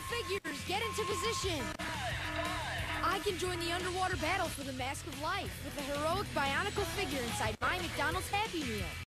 figures, get into position. I can join the underwater battle for the Mask of Life with the heroic Bionicle figure inside my McDonald's Happy Meal.